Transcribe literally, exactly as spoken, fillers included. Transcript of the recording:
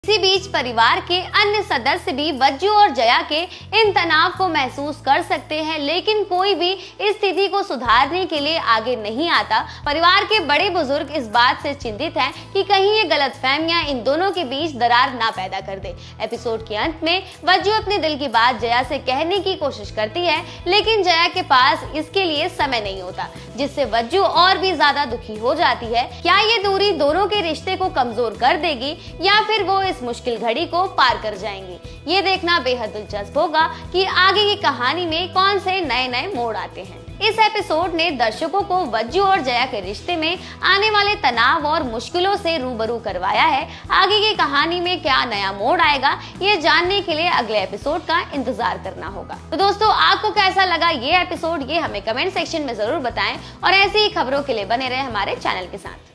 इसी बीच परिवार के अन्य सदस्य भी वज्जू और जया के इन तनाव को महसूस कर सकते हैं, लेकिन कोई भी इस स्थिति को सुधारने के लिए आगे नहीं आता। परिवार के बड़े बुजुर्ग इस बात से चिंतित हैं कि कहीं ये गलतफहमियां इन दोनों के बीच दरार ना पैदा कर दे। एपिसोड के अंत में वज्जू अपने दिल की बात जया से कहने की कोशिश करती है, लेकिन जया के पास इसके लिए समय नहीं होता, जिससे वज्जू और भी ज्यादा दुखी हो जाती है। क्या ये दूरी दोनों के रिश्ते को कमजोर कर देगी या फिर वो इस मुश्किल घड़ी को पार कर जाएंगी। ये देखना बेहद दिलचस्प होगा कि आगे की कहानी में कौन से नए नए मोड़ आते हैं। इस एपिसोड ने दर्शकों को वज्जू और जया के रिश्ते में आने वाले तनाव और मुश्किलों से रूबरू करवाया है। आगे की कहानी में क्या नया मोड़ आएगा, ये जानने के लिए अगले एपिसोड का इंतजार करना होगा। तो दोस्तों, आपको कैसा लगा ये एपिसोड, ये हमें कमेंट सेक्शन में जरूर बताएं और ऐसी ही खबरों के लिए बने रहे हमारे चैनल के साथ।